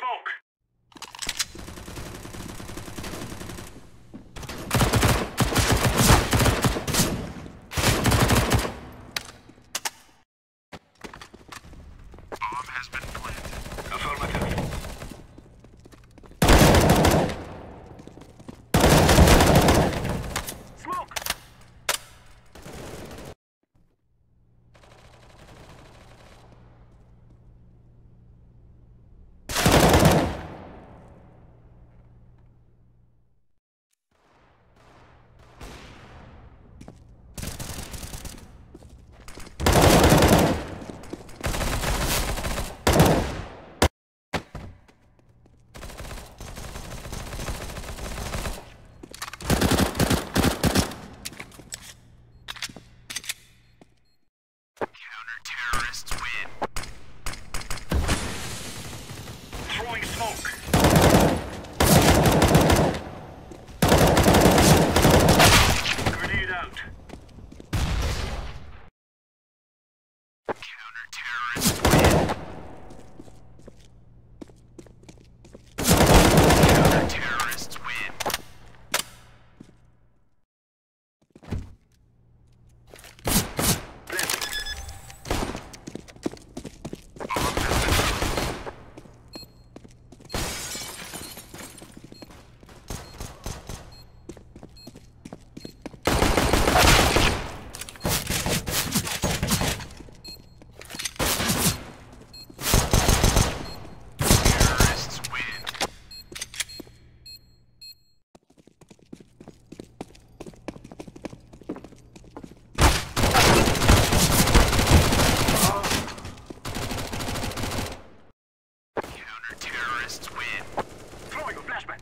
Smoke! Bomb has been planted. Affirmative. Smoke! Terrorists win. Throwing smoke. Grenade out. Counter-terrorists win. Counter-terrorists win. Terrorists win. Throwing a flashback.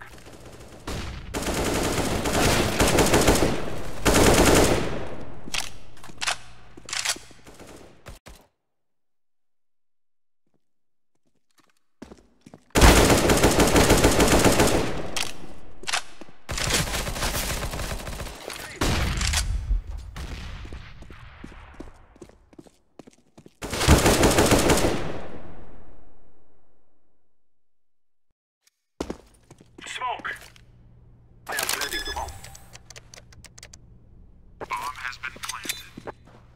Smoke! I am planting the bomb. Bomb has been planted.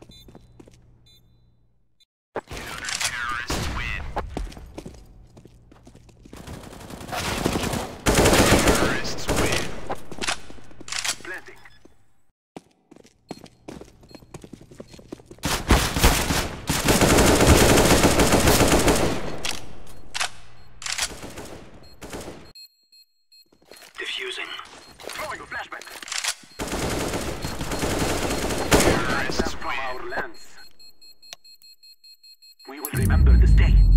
Counter-terrorists win. Terrorists win. Planting. Diffusing. Throwing a flashback. Terrorists from our lands. We will remember this day.